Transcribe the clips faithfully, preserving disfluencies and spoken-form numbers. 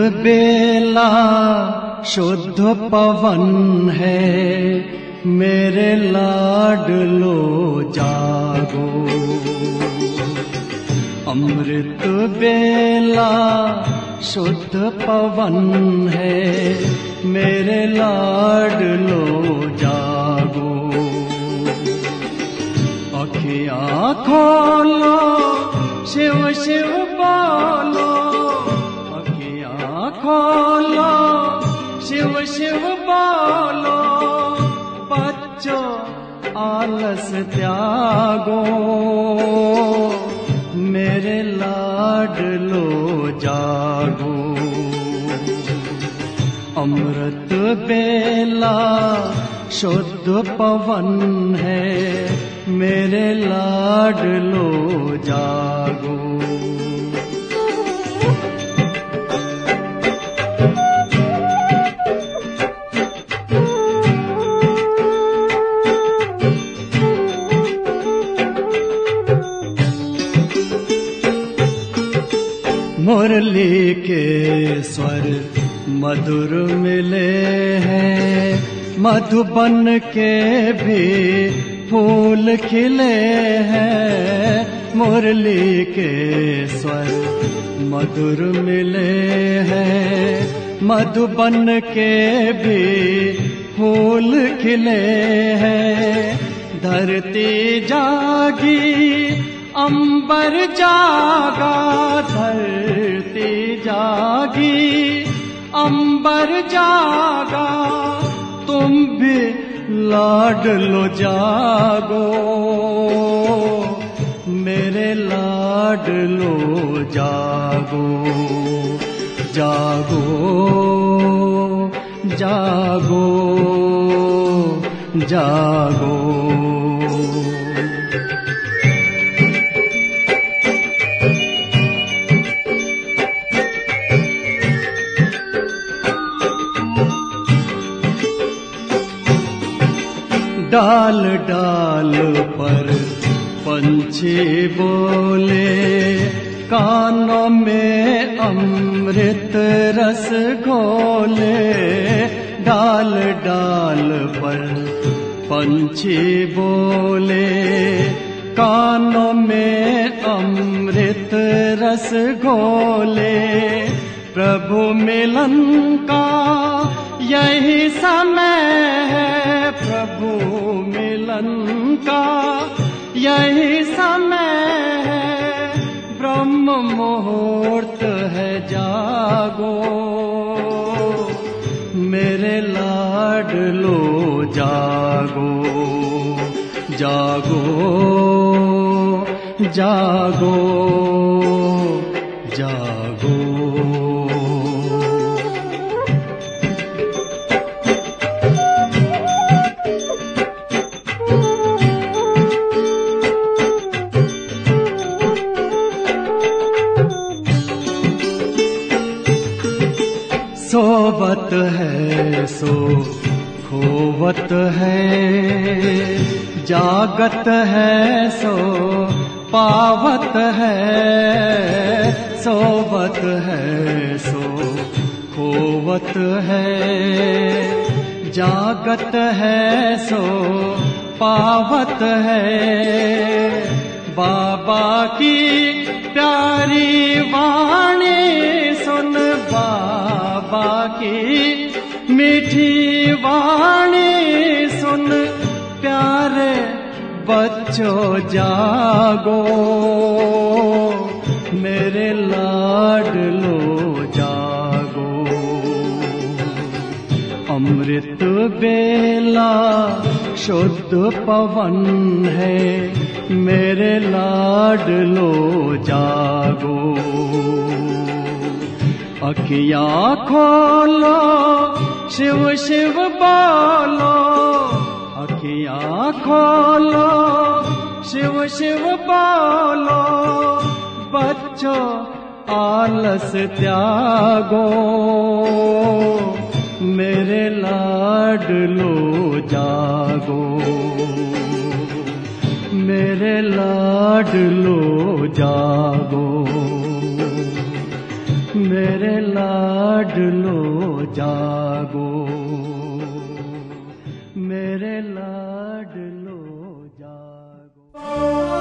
बेला शुद्ध पवन है, मेरे लाडलो जागो। अमृत बेला शुद्ध पवन है, मेरे लाडलो जागो। अखियाँ खोलो, शिव शिव बोलो, अखियाँ खोलो, शिव शिव बोलो। बच्चों आलस त्यागो, मेरे लाडलो जागो। अमृत बेला शुद्ध पवन है, मेरे लाडलो जागो। मुरली के स्वर मधुर मिले हैं, मधुबन के भी फूल खिले हैं। मुरली के स्वर मधुर मिले हैं, मधुबन के भी फूल खिले हैं। धरती जागी, अंबर जागा, धरती जागी, अंबर जागा। तुम भी लाडलो जागो, मेरे लाडलो जागो। जागो जागो जागो। डाल डाल पर पंछी बोले, कानों में अमृत रस घोले। डाल डाल पर पंछी बोले, कानों में अमृत रस घोले। प्रभु मिलन का यही समय है, प्रभु मिलन का यही समय है। ब्रह्म मुहूर्त है, जागो, मेरे लाडलो जागो। जागो जागो जागो। सोवत है सो खोवत है, जागत है सो पावत है। सोवत है सो खोवत है, जागत है सो पावत है। बाबा की प्यारी वाणी सुन, बाबा की मीठी वाणी सुन। प्यारे बच्चों जागो, मेरे लाडलो जागो। अमृत बेला शुद्ध पवन है, मेरे लाडलो जागो। अखियाँ खोलो, शिव शिव बोलो, अखियाँ खोलो, शिव शिव बोलो। बच्चों आलस त्यागो, मेरे लाडलो जागो। मेरे लाडलो जागो। मेरे लाडलो जागो, मेरे लाडलो जागो।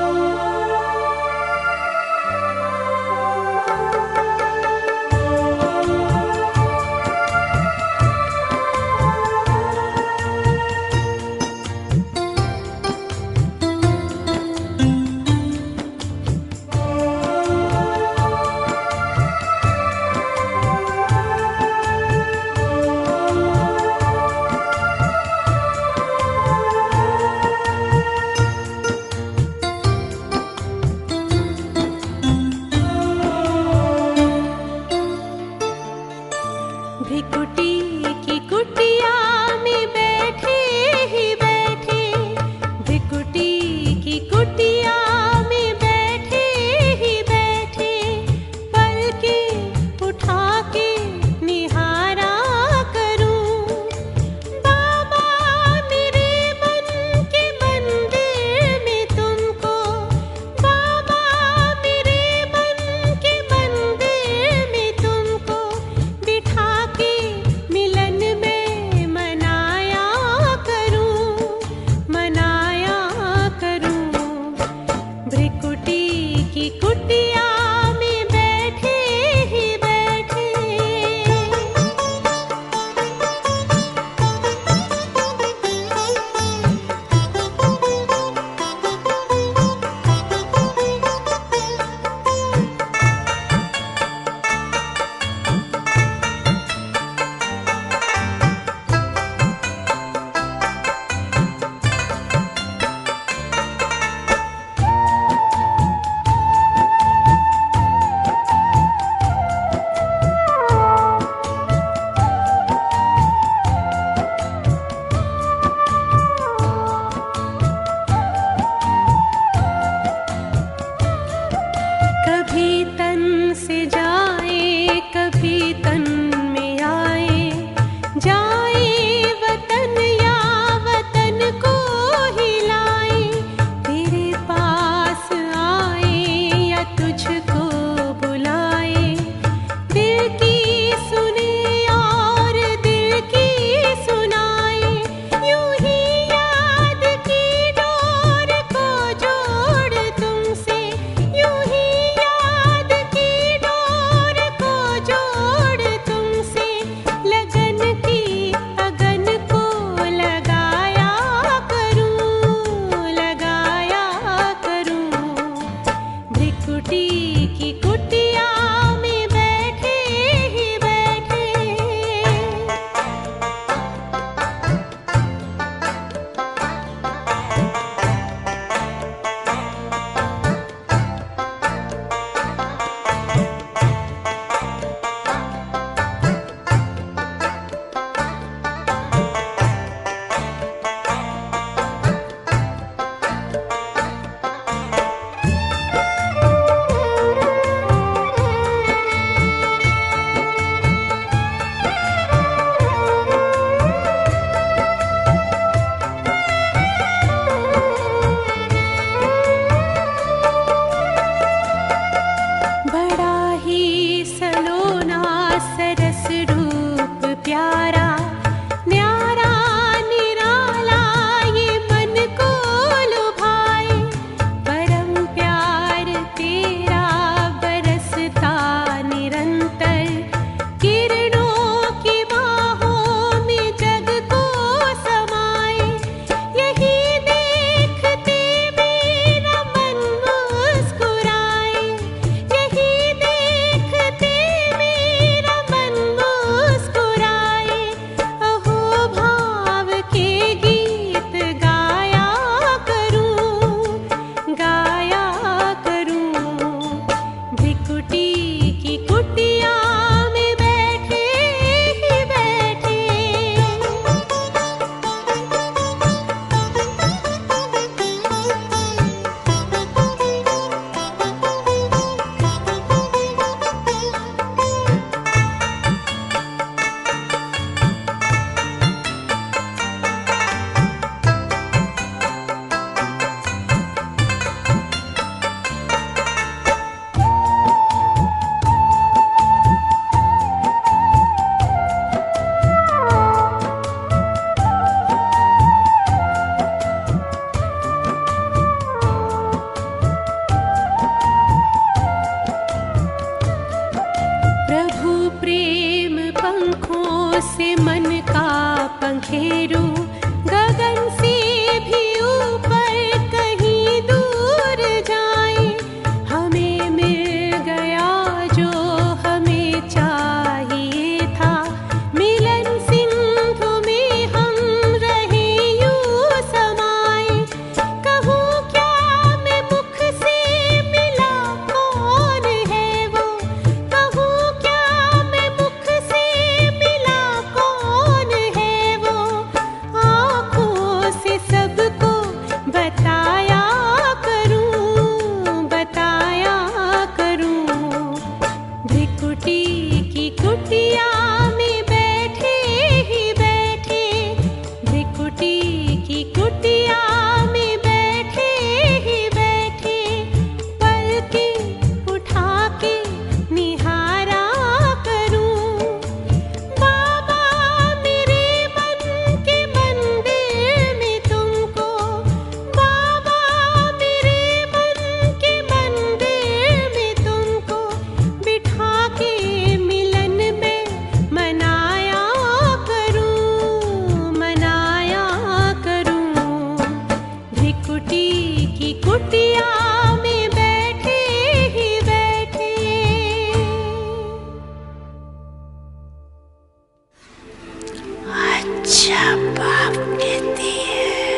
आप कहते हैं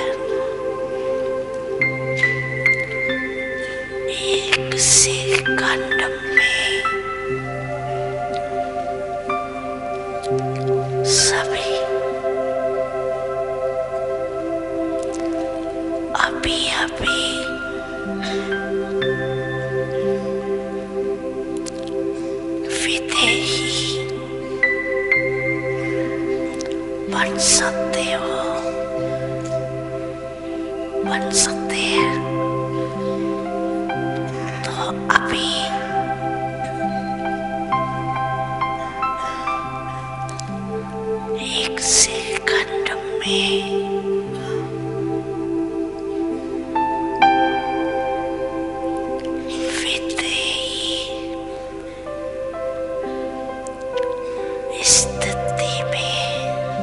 एक सेकंड में सभी अभी अभी विदेही बन सकते हो, बन सकते हैं। तो अभी एक सेकंड में स्थिति में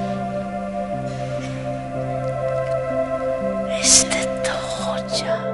स्थित हो जाओ।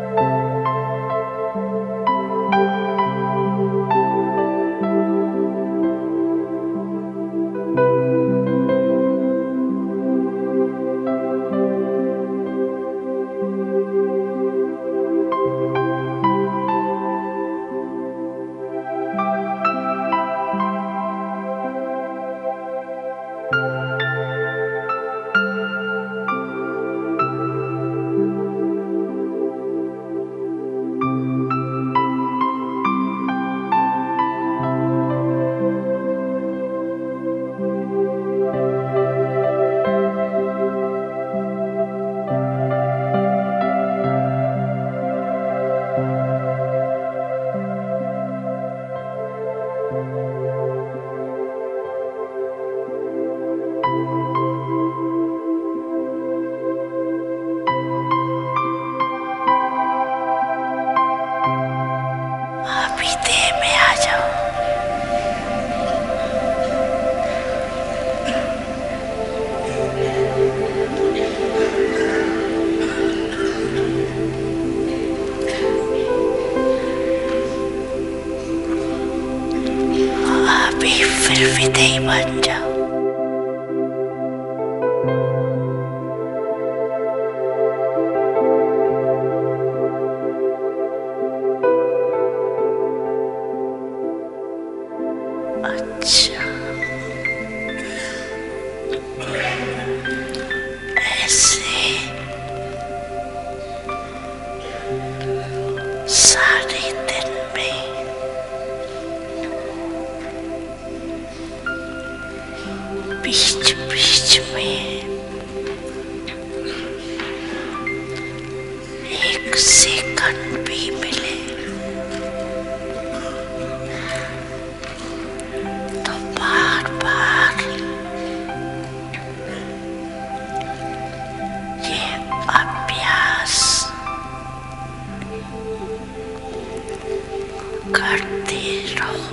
अभी देह में आ जाओ। अभी फिर विदेही बन जाओ। अच्छा, ऐसे सारे दिन में बीच बीच में एक सेकंड भी मिले तो बार बार ये अभ्यास करते रहो।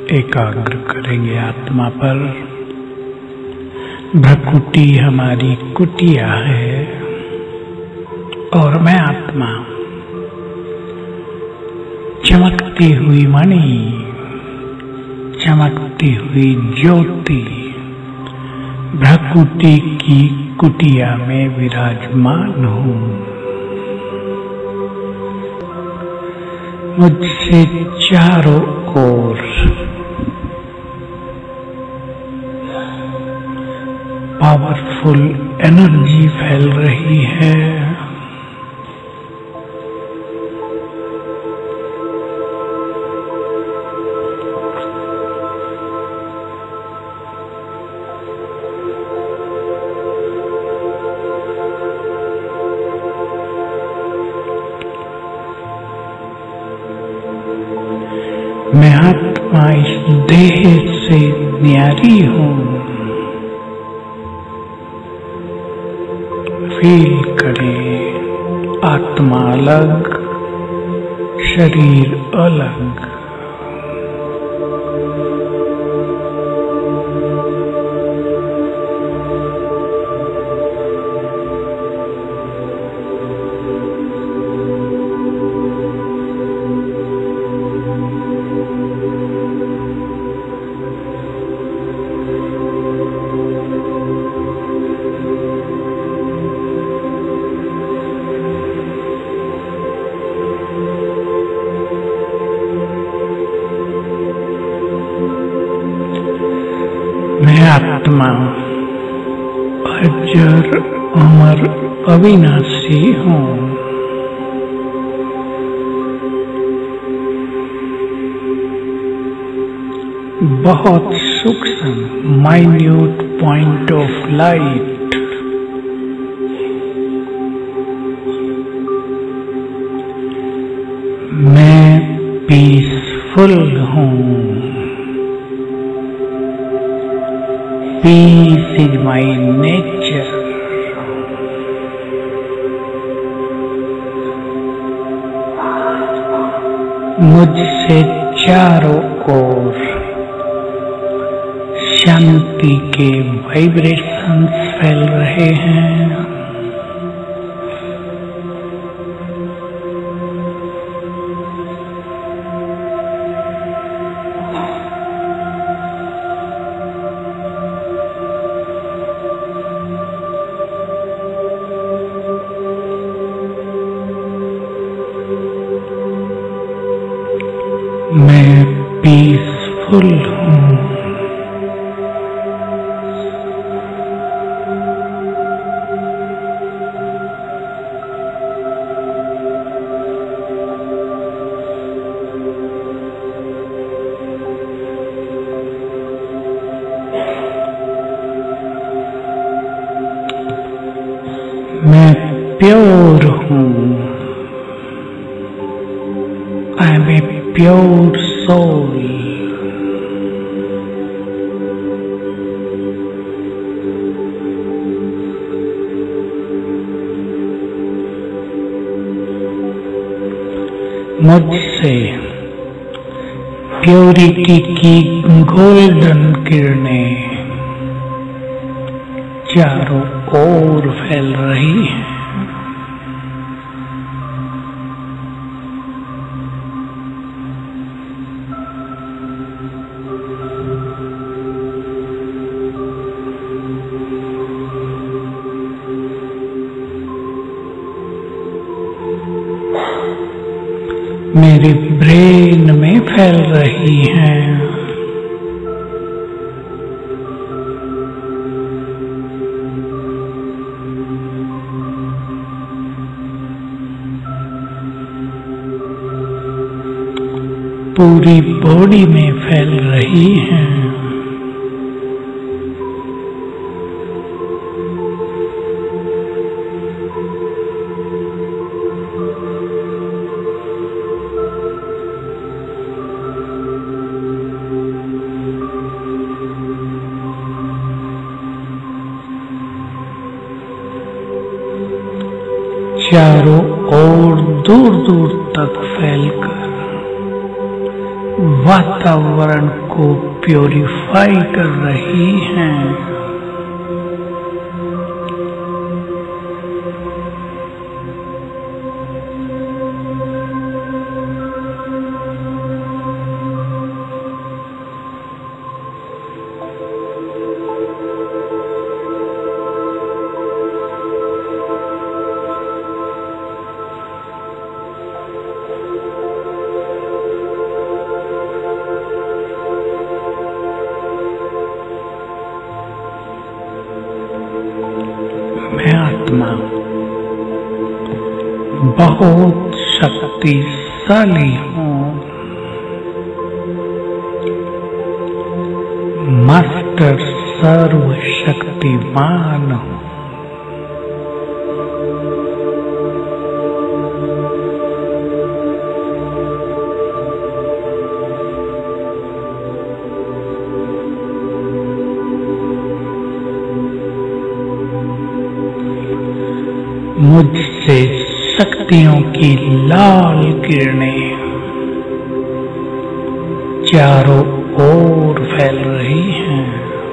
एकाग्र करेंगे आत्मा पर। भ्रकुटी हमारी कुटिया है और मैं आत्मा, चमकती हुई मणि, चमकती हुई ज्योति भ्रकुटी की कुटिया में विराजमान हूँ। मुझसे चारों ओर पावरफुल एनर्जी फैल रही है। मैं आत्मा इस देह से न्यारी हूँ। फील करें, आत्मा अलग, शरीर अलग। मैं आत्मा अजर अमर अविनाशी हूँ। बहुत सूक्ष्म माइन्यूट पॉइंट ऑफ लाइट। मैं पीसफुल हूँ। Peace is my nature. मुझसे चारों ओर शांति के वाइब्रेशंस फैल रहे हैं। मैं पीसफुल हूँ। मैं प्योर हूँ। I am a pure soul. मुझसे प्योरिटी की गोल्डन किरणें चारों ओर फैल रही है। मेरे ब्रेन में फैल रही हैं। पूरी बॉडी में फैल रही हैं। चारों ओर दूर दूर तक फैलकर वातावरण को प्योरीफाई कर रही हैं। मैं आत्मा बहुत शक्तिशाली हूँ। मास्टर सर्वशक्तिमान हूँ। मुझसे शक्तियों की लाल किरणें चारों ओर फैल रही हैं।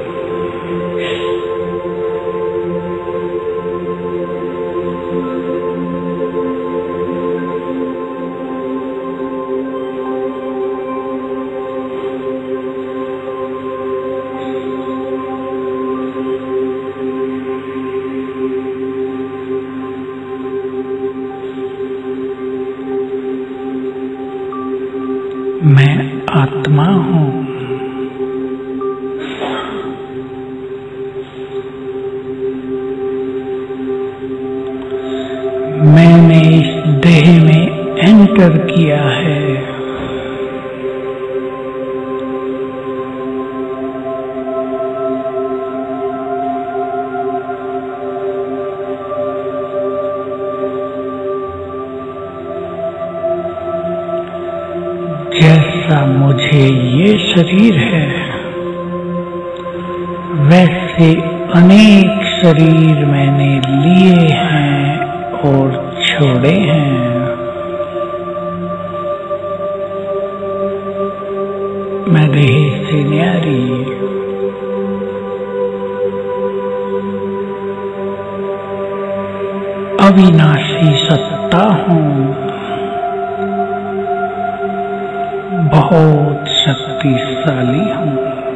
मैं आत्मा हूँ। मैंने इस देह में एंटर किया है। जैसा मुझे ये शरीर है, वैसे अनेक शरीर मैंने लिए हैं और छोड़े हैं। मैं देह से न्यारी अविनाशी सत्ता हूँ। बहुत शक्तिशाली हूँ।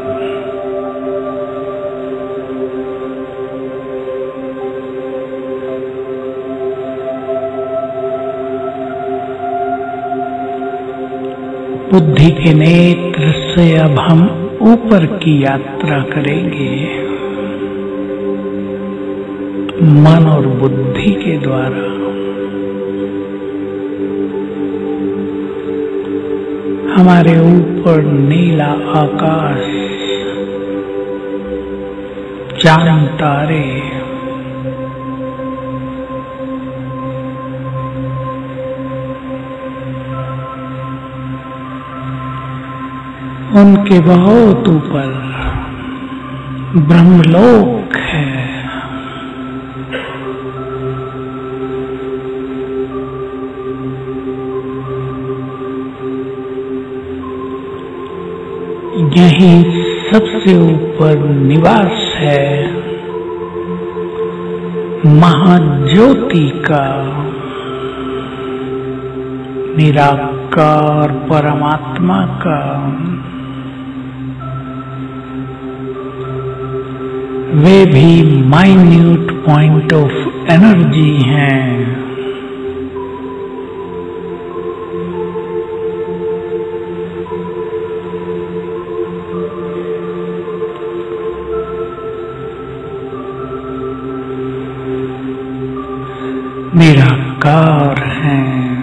बुद्धि के नेत्र से अब हम ऊपर की यात्रा करेंगे। मन और बुद्धि के द्वारा हमारे ऊपर नीला आकाश, चांद तारे, उनके बहुत ऊपर ब्रह्मलोक है। यही सबसे ऊपर निवास है महाज्योति का, निराकार परमात्मा का। वे भी माइन्यूट पॉइंट ऑफ एनर्जी हैं। निराकार हैं,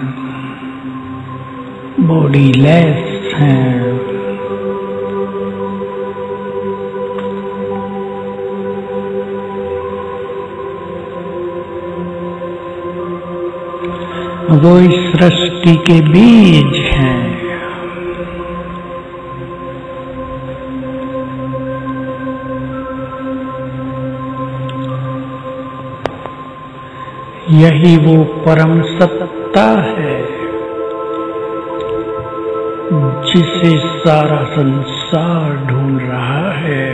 बॉडीलेस हैं। वो इस सृष्टि के बीज हैं। यही वो परम सत्ता है जिसे सारा संसार ढूंढ रहा है।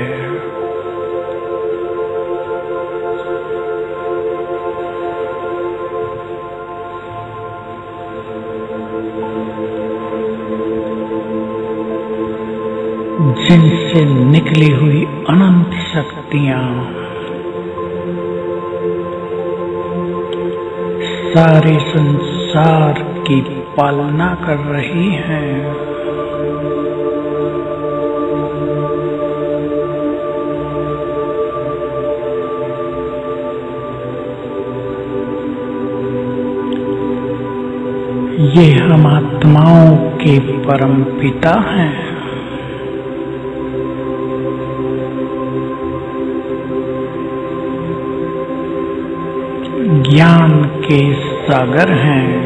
जिनसे निकली हुई अनंत शक्तियां सारे संसार की पालना कर रही हैं। ये हम आत्माओं के परम पिता हैं। ज्ञान के सागर हैं।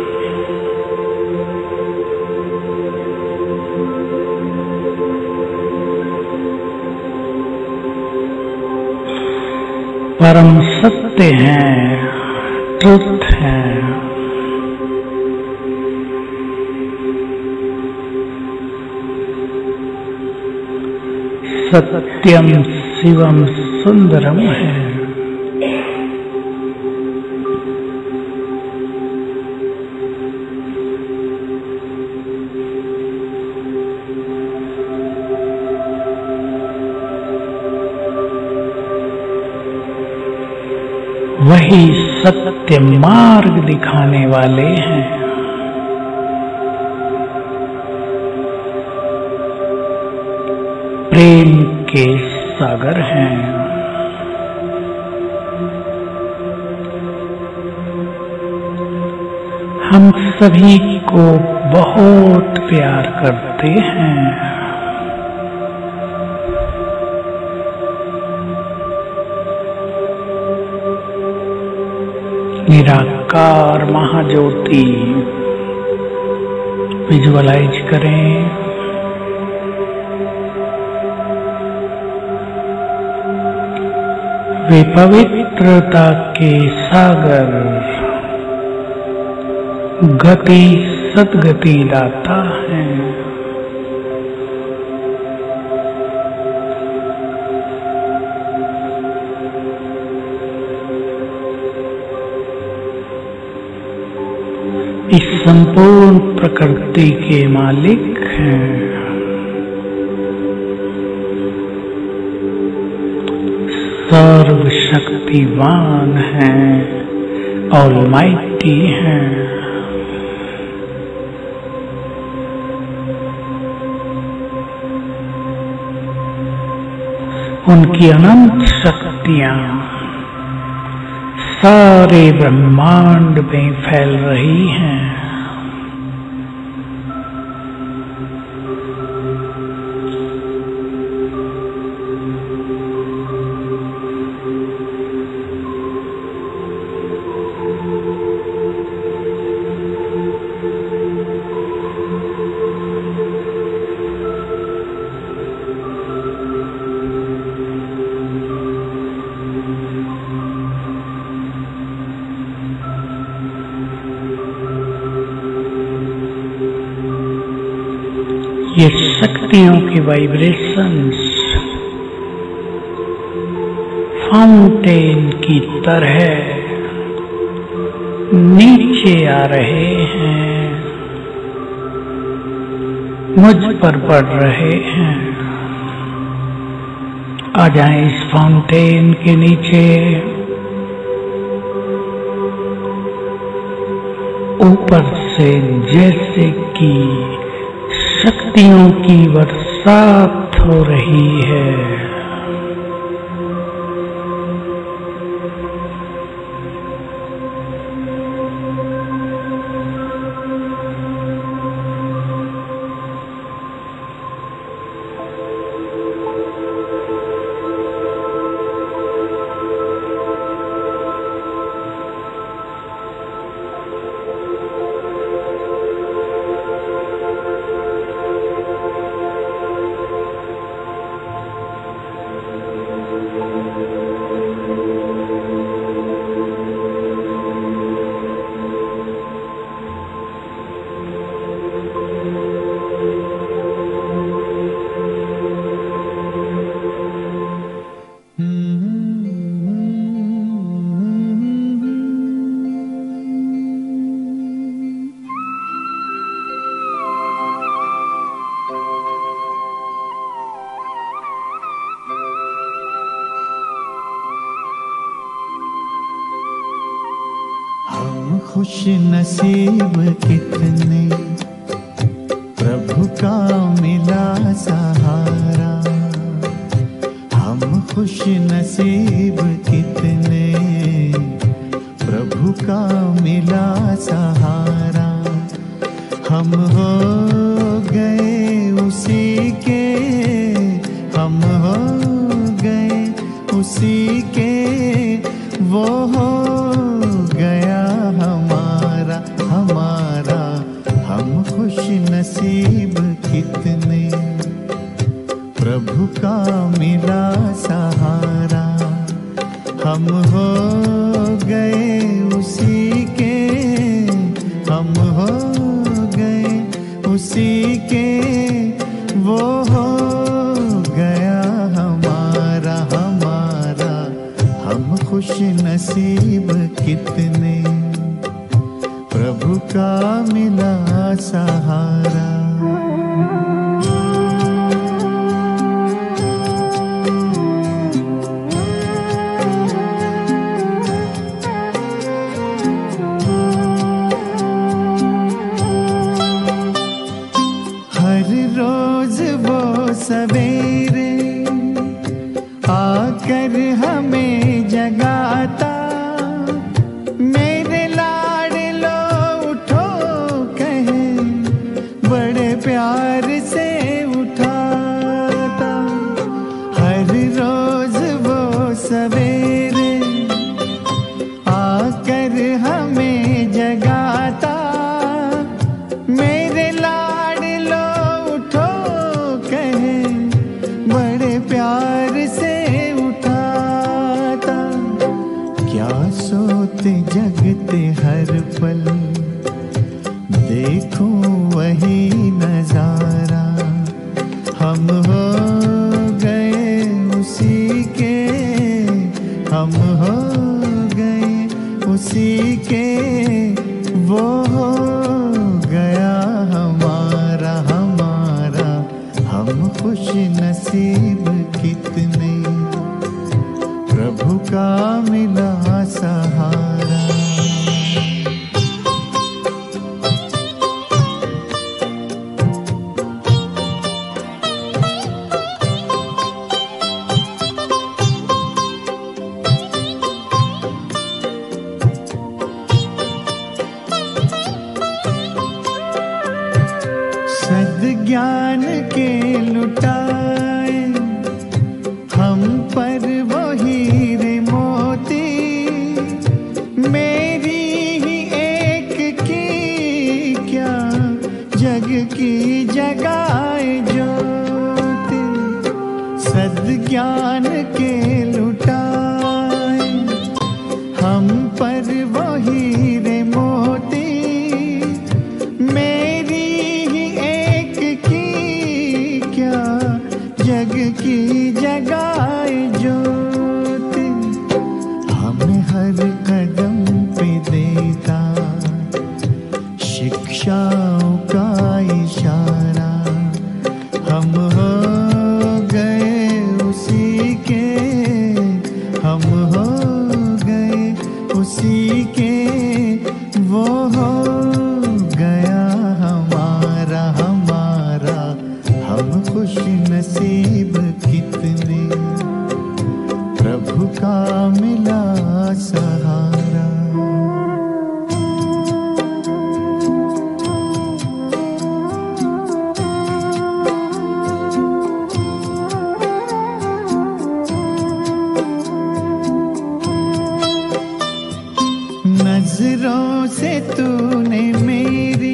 परम सत्य हैं, ट्रुथ हैं। सत्यम शिवम सुंदरम है। वही सत्य मार्ग दिखाने वाले हैं। प्रेम के सागर हैं। हम सभी को बहुत प्यार करते हैं। निराकार महाज्योति विजुअलाइज करें। वे पवित्रता के सागर, गति सद्गति दाता हैं। इस संपूर्ण प्रकृति के मालिक हैं। सर्वशक्तिवान हैं, ऑलमाइटी हैं। उनकी अनंत शक्तियां सारे ब्रह्मांड में फैल रही हैं। ये शक्तियों की वाइब्रेशंस फाउंटेन की तरह नीचे आ रहे हैं, मुझ पर पड़ रहे हैं। आ जाएं इस फाउंटेन के नीचे, ऊपर से जैसे कि शक्तियों की बरसात हो रही है। खुश नसीब कितने, प्रभु का मिला सहारा। हम खुश नसीब कितने, प्रभु का मिला सहारा। हम हो गए उसी के, हम हो गए उसी के, वो हो गया हमारा हमारा। हम खुश नसीब कितने, प्रभु का मिला सहारा। हम हो गए उसी के, हम हो गए उसी के, वो हो गया हमारा हमारा। हम खुश नसीब कितने, प्रभु का मिला सहारा। हर रोज वो सवेरे आकर हमें जगाता, मेरे लाडलो उठो कहे, बड़े प्यार से उठाता। हर रोज वो सवेरे आकर हमें जगाता, मेरे लाडलो उठो कहे, बड़े प्यार से उठाता। क्या सोते जगते हर पल, देखूं वही नजारा। हम हो गए उसी के, हम हो गए उसी के, वो हो गया हमारा हमारा। हम खुश नसीब कितने, प्रभु का मिला सहारा। सद्ज्ञान के लुटाए हम पर वो हीरे मोती, मेरी ही एक की क्या जग की जगाए ज्योति। सद्ज्ञान के लुटाए हम पर वो हीरे मोती, मेरी ही एक की क्या जग की जगाए ज्योति। हमें हर कदम पे देता शिक्षाओं का इशारा। हम हो गए उसी के, हम हो गए उसी के, वो हो गया हमारा हमारा। हम खुश नसीब कितने, प्रभु का मिला सहारा। नजरों से तूने मेरी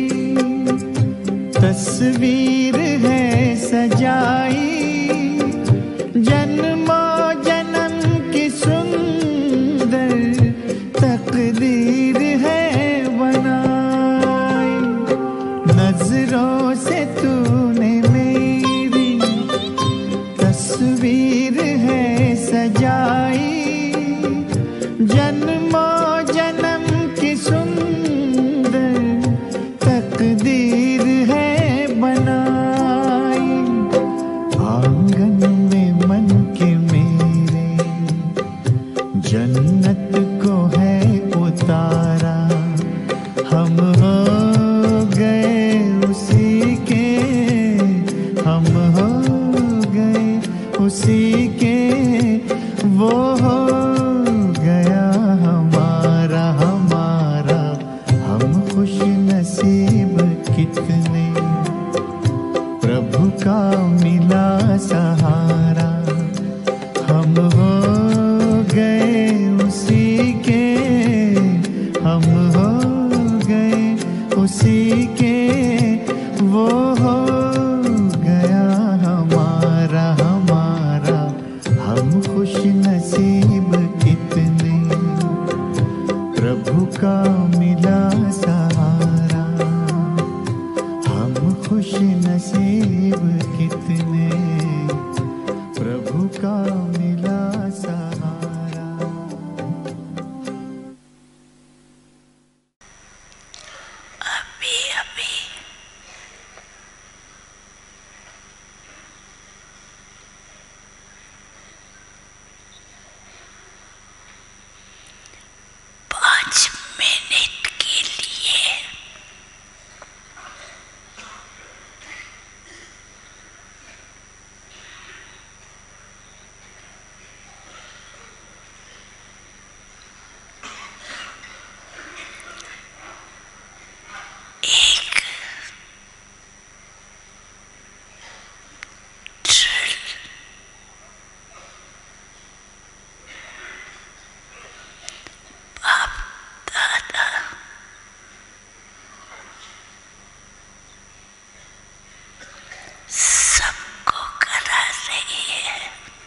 तस्वीर है सजाई, जन्मों जन्म की सुंदर तकदीर है बनाई। नजरों से तूने मेरी तस्वीर है सजाई, जन्मों जन्म की सुंदर तकदीर है बनाई। प्रभु का मिला सहारा, हम हो गए उसी के, हम हो गए उसी के, वो हो गया हमारा हमारा। हम खुश नसीब कितने, प्रभु का मिला सहारा, हम खुश नसीब कितने, प्रभु का मिला सहारा। अभी अभी पाँच मिनट के लिए एक ड्रिल बाप दादा सबको करा रही है।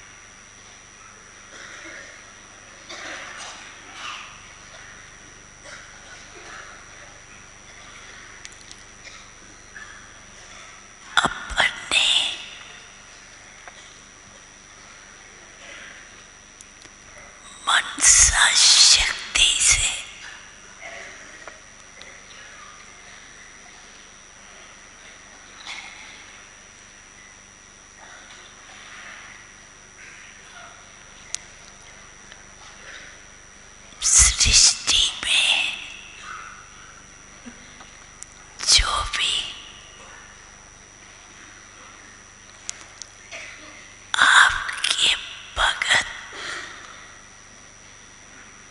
अपने मनसा शक्ति से सृष्टि में जो भी आपके भगत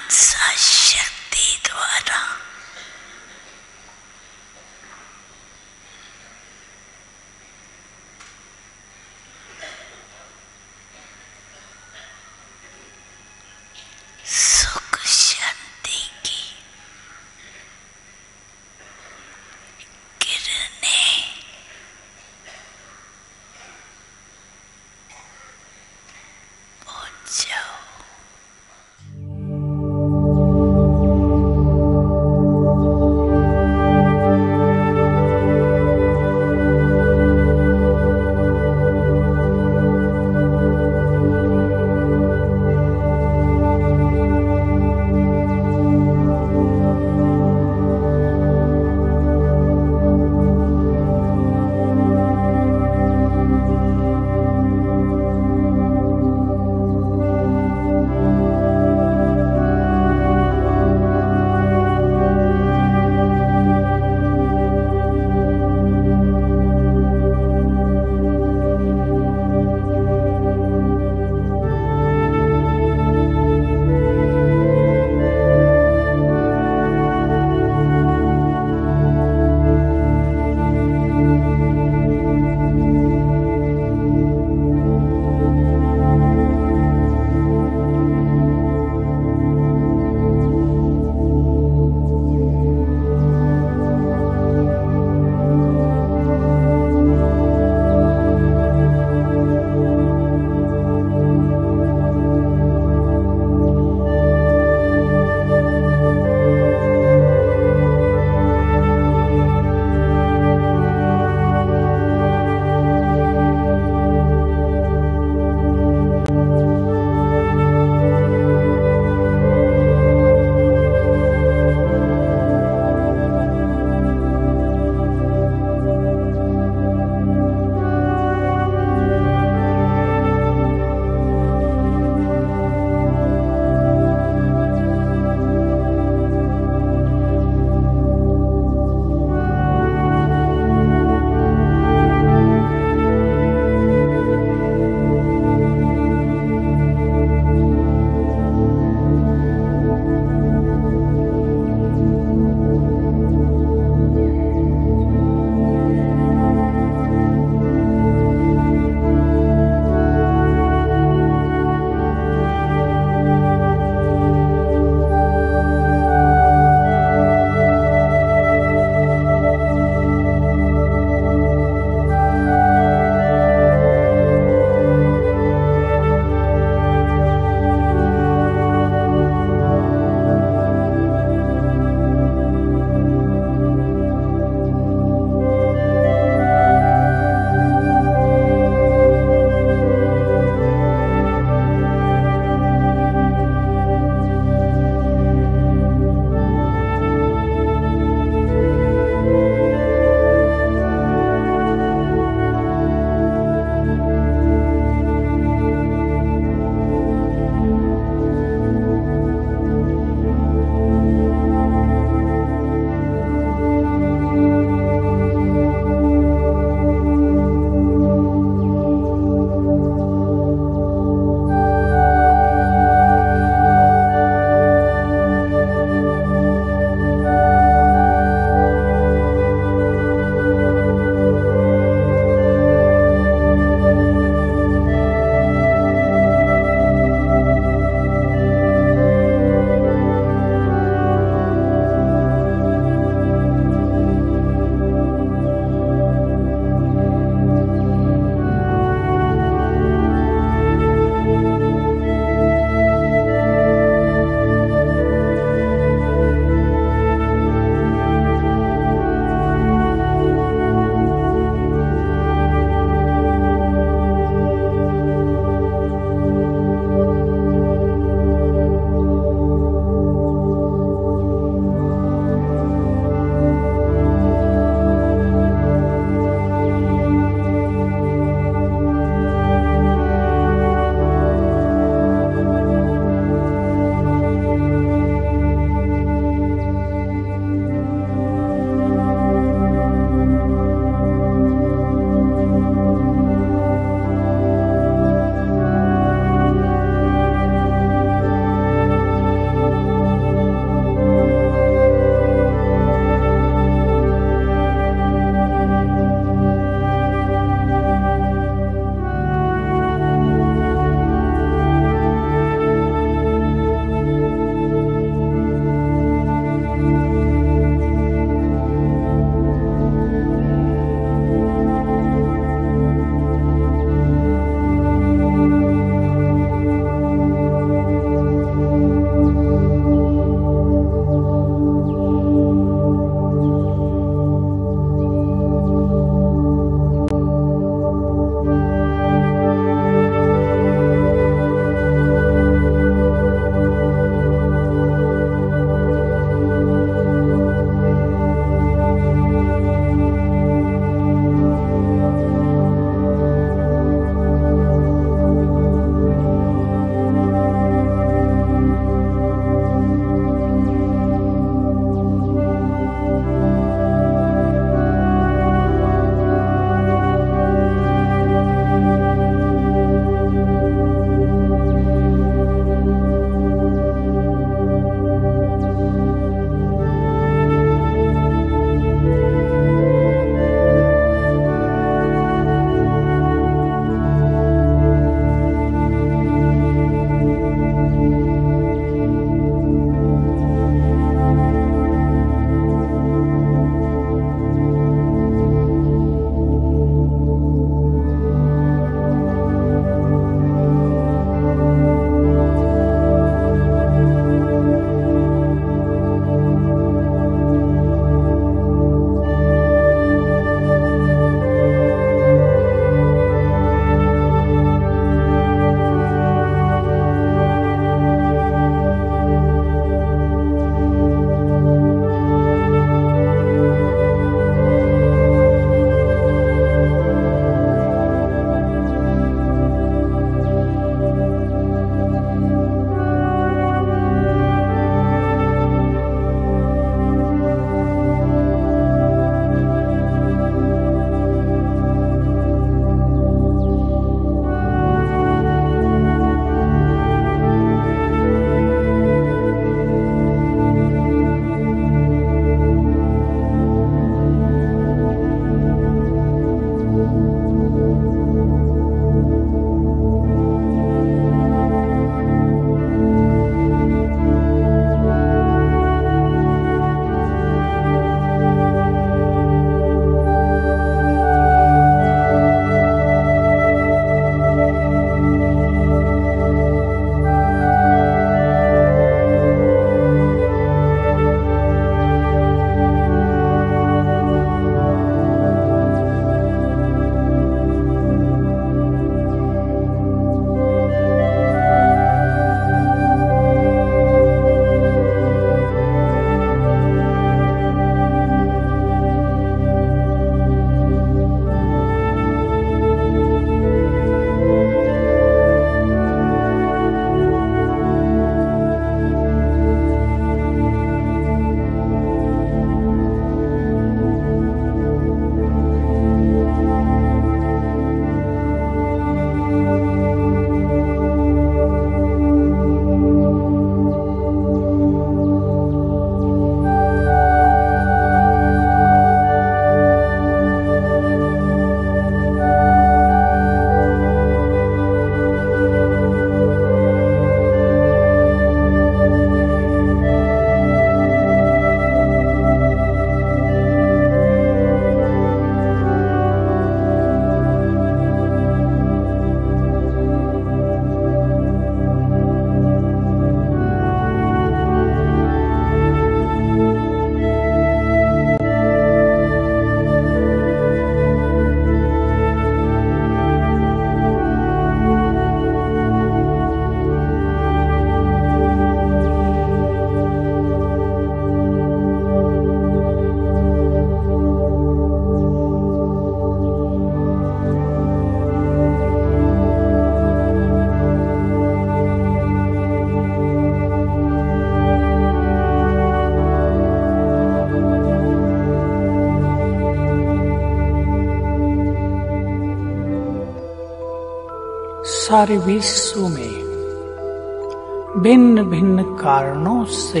सारे विश्व में भिन्न भिन्न कारणों से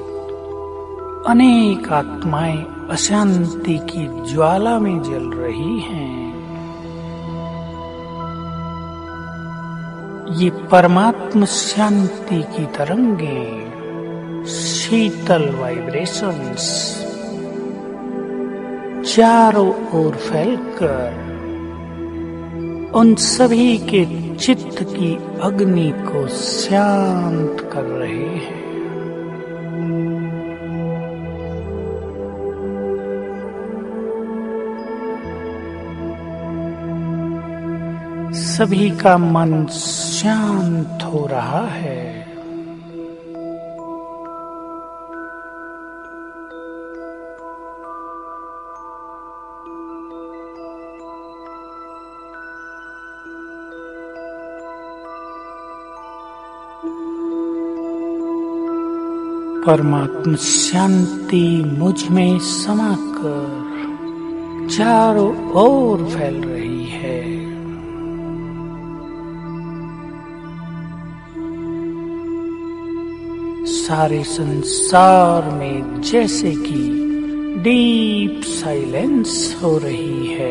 अनेक आत्माएं अशांति की ज्वाला में जल रही हैं। ये परमात्मा शांति की तरंगें, शीतल वाइब्रेशंस चारों ओर फैलकर उन सभी के चित्त की अग्नि को शांत कर रहे हैं। सभी का मन शांत हो रहा है। परमात्मा शांति मुझ में समाकर चारों ओर फैल रही है। सारे संसार में जैसे कि डीप साइलेंस हो रही है।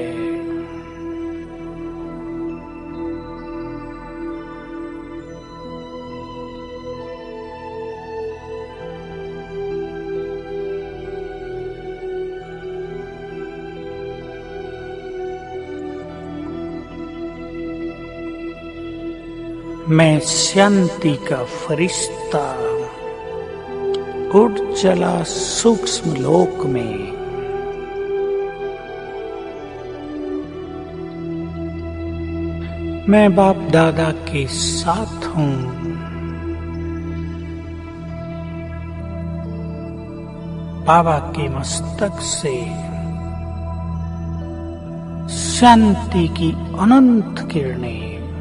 मैं शांति का फरिश्ता उड़ चला सूक्ष्म लोक में। मैं बाप दादा के साथ हूँ। बाबा के मस्तक से शांति की अनंत किरणें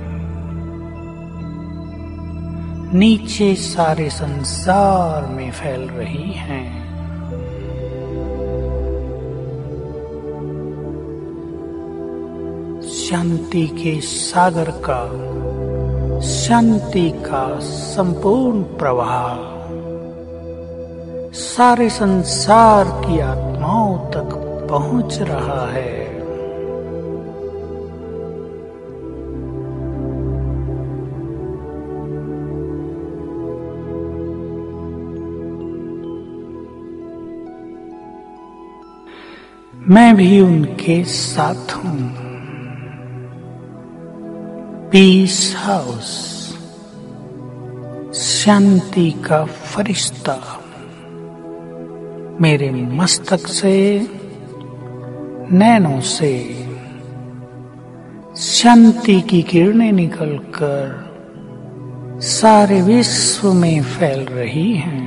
नीचे सारे संसार में फैल रही हैं। शांति के सागर का, शांति का संपूर्ण प्रवाह सारे संसार की आत्माओं तक पहुंच रहा है। मैं भी उनके साथ हूँ। पीस हाउस, शांति का फरिश्ता मेरे मस्तक से, नैनों से शांति की किरणें निकलकर सारे विश्व में फैल रही हैं।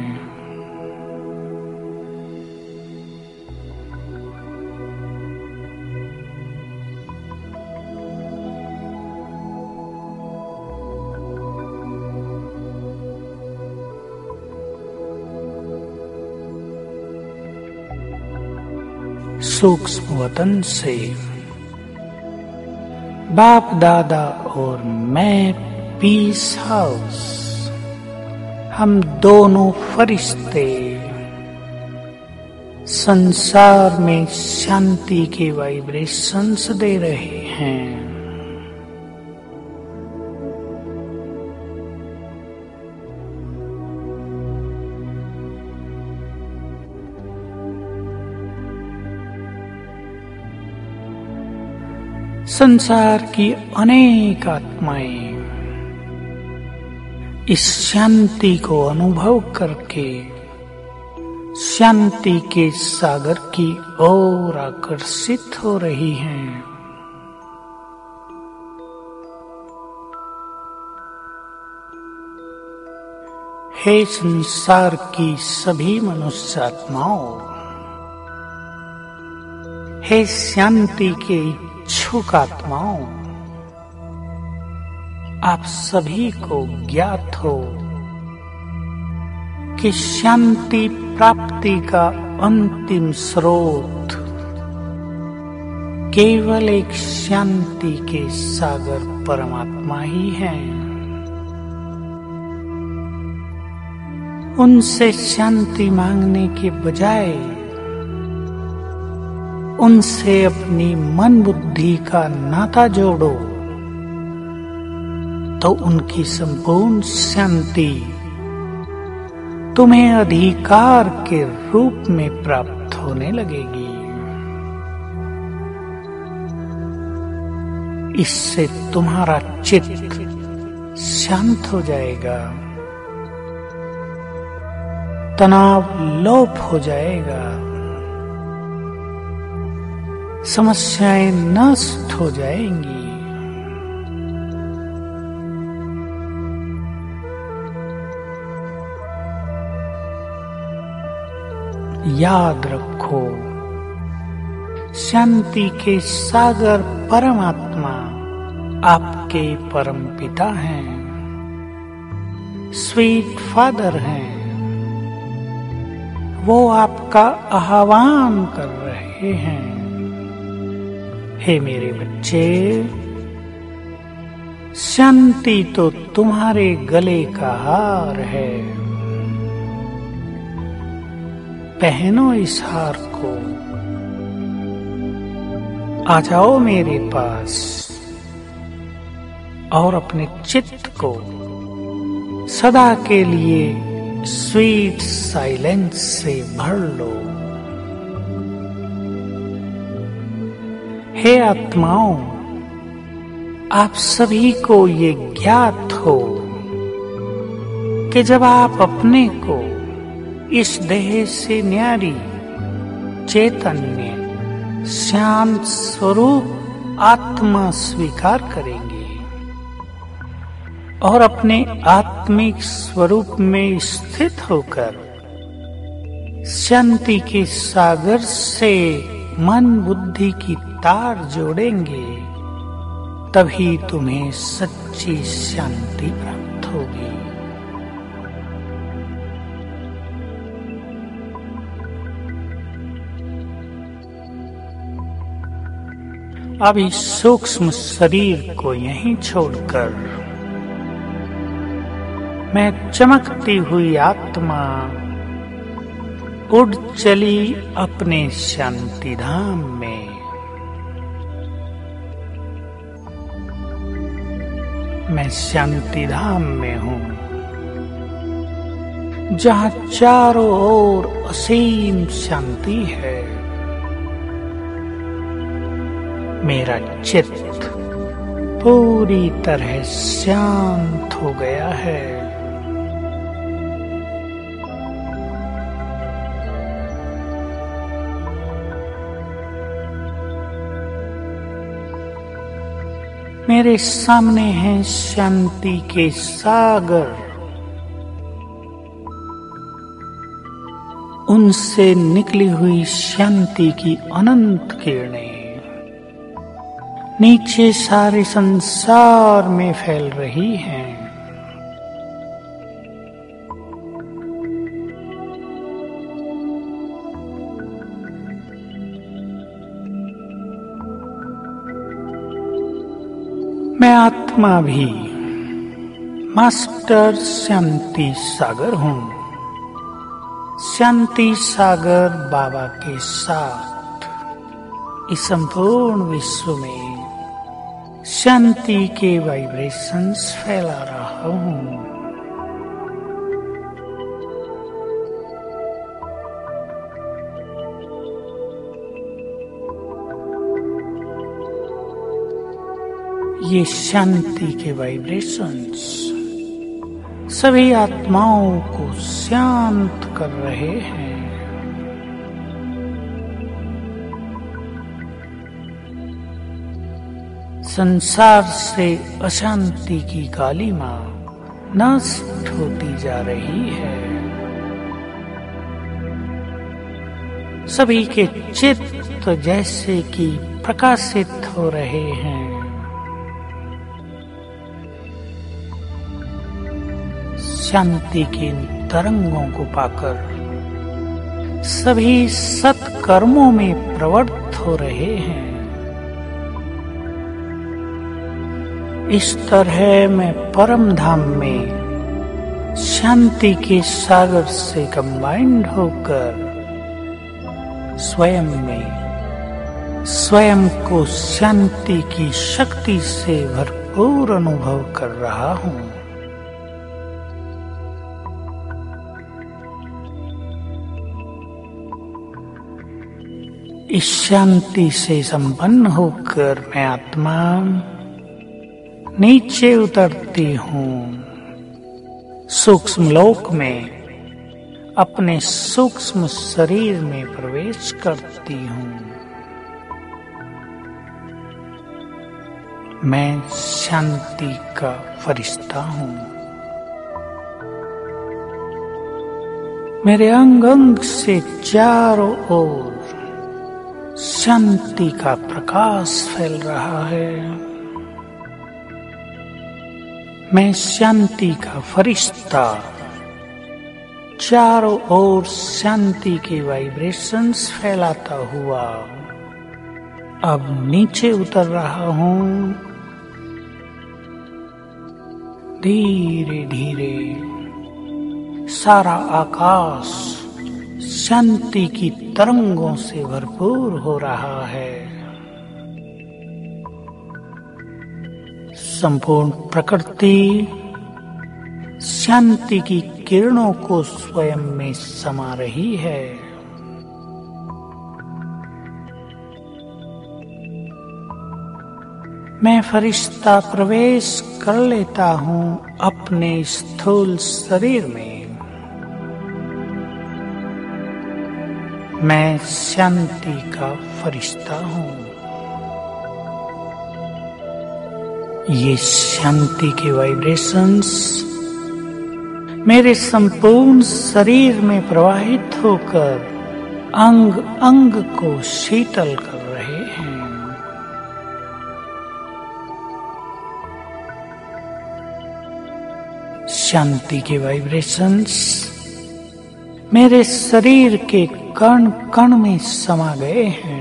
सूक्ष्म वतन से बाप दादा और मैं पीस हाउस, हम दोनों फरिश्ते संसार में शांति के वाइब्रेशंस दे रहे हैं। संसार की अनेक आत्माएं इस शांति को अनुभव करके शांति के सागर की ओर आकर्षित हो रही हैं। हे संसार की सभी मनुष्य आत्माओं, हे शांति के इच्छुक आत्माओं, आप सभी को ज्ञात हो कि शांति प्राप्ति का अंतिम स्रोत केवल एक शांति के सागर परमात्मा ही हैं। उनसे शांति मांगने के बजाय उनसे अपनी मन बुद्धि का नाता जोड़ो तो उनकी संपूर्ण शांति तुम्हें अधिकार के रूप में प्राप्त होने लगेगी। इससे तुम्हारा चित्त शांत हो जाएगा, तनाव लोप हो जाएगा, समस्याएं नष्ट हो जाएंगी। याद रखो, शांति के सागर परमात्मा आपके परम पिता हैं, स्वीट फादर हैं। वो आपका आह्वान कर रहे हैं, हे मेरे बच्चे, शांति तो तुम्हारे गले का हार है। पहनो इस हार को, आ जाओ मेरे पास और अपने चित्त को सदा के लिए स्वीट साइलेंस से भर लो। हे आत्माओं, आप सभी को ये ज्ञात हो कि जब आप अपने को इस देह से न्यारी चैतन्य शांत स्वरूप आत्मा स्वीकार करेंगे और अपने आत्मिक स्वरूप में स्थित होकर शांति के सागर से मन बुद्धि की तार जोड़ेंगे, तभी तुम्हें सच्ची शांति प्राप्त होगी। अब इस सूक्ष्म शरीर को यहीं छोड़कर मैं चमकती हुई आत्मा उड़ चली अपने शांति धाम में। मैं शांति धाम में हूँ, जहाँ चारों ओर असीम शांति है। मेरा चित्त पूरी तरह शांत हो गया है। मेरे सामने है शांति के सागर, उनसे निकली हुई शांति की अनंत किरणें नीचे सारे संसार में फैल रही हैं। मैं आत्मा भी मास्टर शांति सागर हूँ। शांति सागर बाबा के साथ इस संपूर्ण विश्व में शांति के वाइब्रेशंस फैला रहा हूँ। ये शांति के वाइब्रेशंस सभी आत्माओं को शांत कर रहे हैं। संसार से अशांति की कालिमा नष्ट होती जा रही है। सभी के चित्त जैसे कि प्रकाशित हो रहे हैं। शांति के तरंगों को पाकर सभी सत्कर्मों में प्रवृत्त हो रहे हैं। इस तरह मैं परम धाम में शांति के सागर से कंबाइंड होकर स्वयं में स्वयं को शांति की शक्ति से भरपूर अनुभव कर रहा हूँ। इस शांति से संपन्न होकर मैं आत्मा नीचे उतरती हूँ, सूक्ष्म लोक में अपने सूक्ष्म शरीर में प्रवेश करती हूँ। मैं शांति का फरिश्ता हूँ। मेरे अंग अंग से चारों ओर शांति का प्रकाश फैल रहा है। मैं शांति का फरिश्ता चारों ओर शांति के वाइब्रेशंस फैलाता हुआ अब नीचे उतर रहा हूँ। धीरे धीरे सारा आकाश शांति की तरंगों से भरपूर हो रहा है। संपूर्ण प्रकृति शांति की किरणों को स्वयं में समा रही है। मैं फरिश्ता प्रवेश कर लेता हूँ अपने स्थूल शरीर में। मैं शांति का फरिश्ता हूँ। ये शांति के वाइब्रेशंस मेरे संपूर्ण शरीर में प्रवाहित होकर अंग अंग को शीतल कर रहे हैं। शांति के वाइब्रेशंस मेरे शरीर के कण कण में समा गए हैं।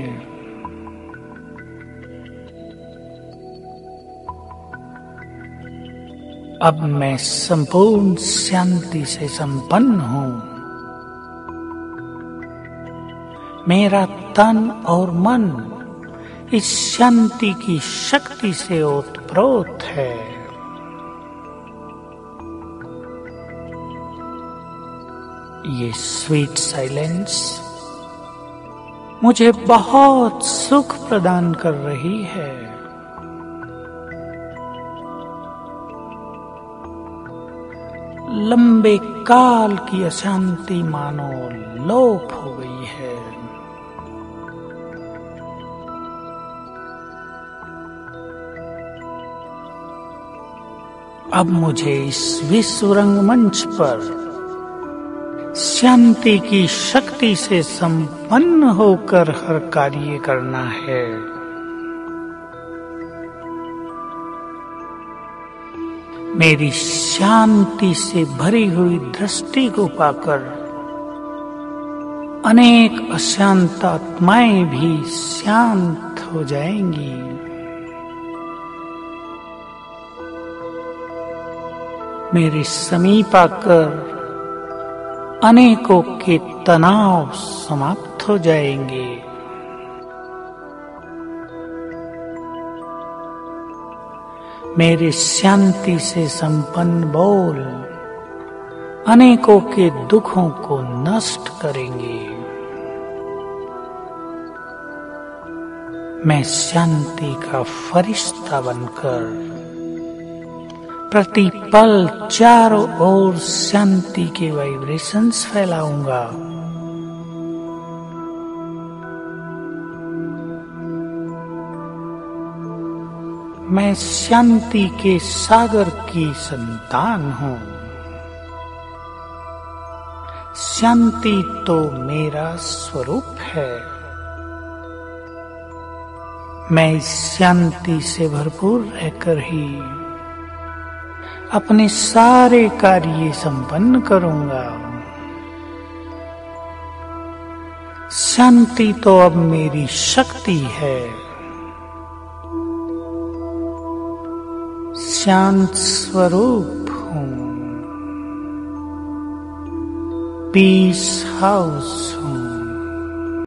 अब मैं संपूर्ण शांति से संपन्न हूँ। मेरा तन और मन इस शांति की शक्ति से ओतप्रोत है। ये स्वीट साइलेंस मुझे बहुत सुख प्रदान कर रही है। लंबे काल की अशांति मानो लोप हो गई है। अब मुझे इस विश्व रंगमंच पर शांति की शक्ति से संपन्न होकर हर कार्य करना है। मेरी शांति से भरी हुई दृष्टि को पाकर अनेक अशांत आत्माएं भी शांत हो जाएंगी। मेरे समीप आकर अनेकों के तनाव समाप्त हो जाएंगे। मेरे शांति से संपन्न बोल अनेकों के दुखों को नष्ट करेंगे। मैं शांति का फरिश्ता बनकर प्रतिपल चारों ओर शांति के वाइब्रेशंस फैलाऊंगा। मैं शांति के सागर की संतान हूँ। शांति तो मेरा स्वरूप है। मैं इस शांति से भरपूर रहकर ही अपने सारे कार्य संपन्न करूंगा। शांति तो अब मेरी शक्ति है। शांत स्वरूप हूँ, पीस हाउस हूँ।